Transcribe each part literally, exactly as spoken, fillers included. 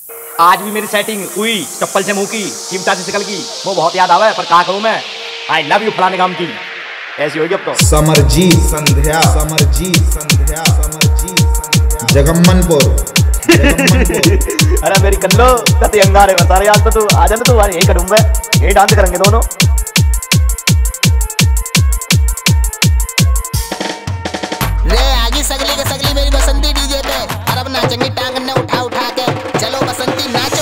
आज भी मेरी सेटिंग हुई चप्पल से मुंह की चिमटा से शकल की वो बहुत याद आवे पर कहा करूं मैं आई लव यू फलाने काम की ऐसी होगी अब तो। समरजी संध्या समरजी संध्या समरजी संध्या जगमनपुर अरे मेरी कल्लो तते अंगारे बता रहे आज तो तू आ जाना तू यही करूं मैं यही डांस करेंगे दोनों। रे आगे सगली के सगली मेरी बसंती डीजे पे और अब नाचेंगे टांग ने उठा उठा के चलो बसंती नाचो।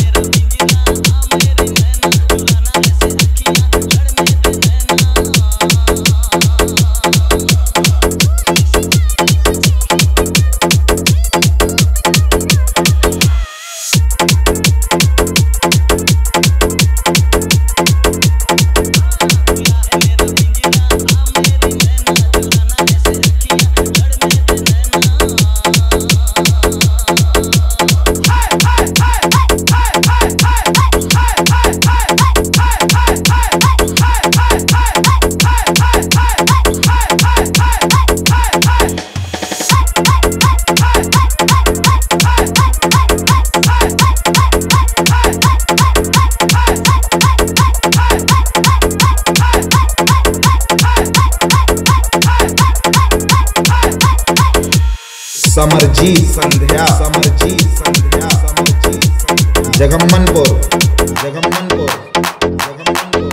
समरजी संध्या समरजी संध्या समरजी जगमनपुर जगमनपुर जगमनपुर।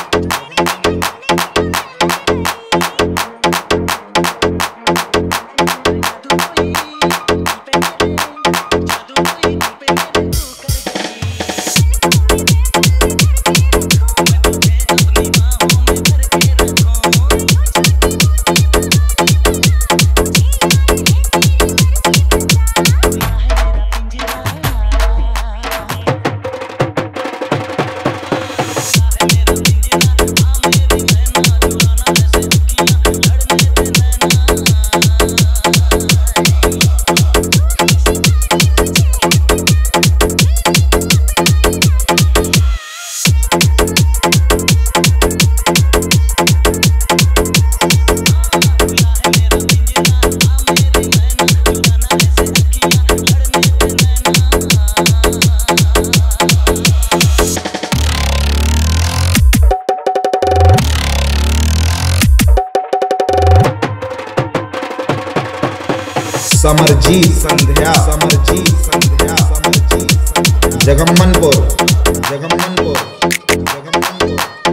समरजी संध्या समरजी संध्या समरजी जगमनपुर जगमनपुर जगमनपुर।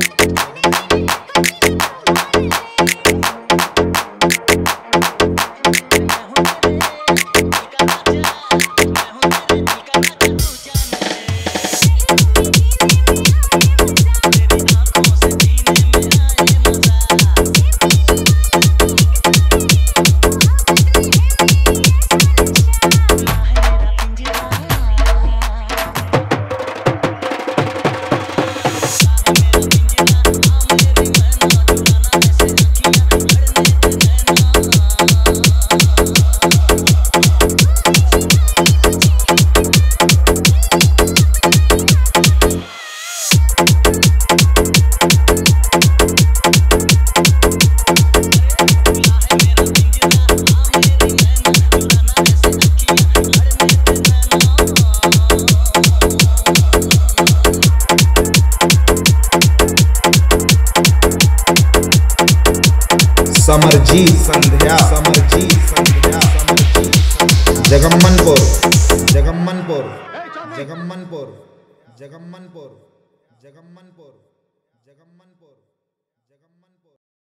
समरजी संध्या समरजी संध्या समरजी जगमनपुर जगमनपुर जगमनपुर जगमनपुर जगमनपुर जगमनपुर।